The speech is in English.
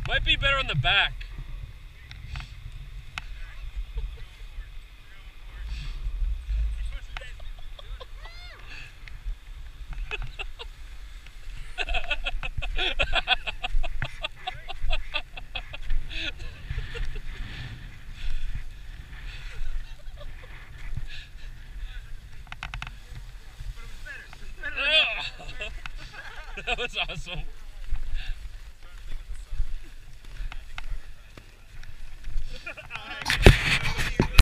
Might be better on the back. That was awesome.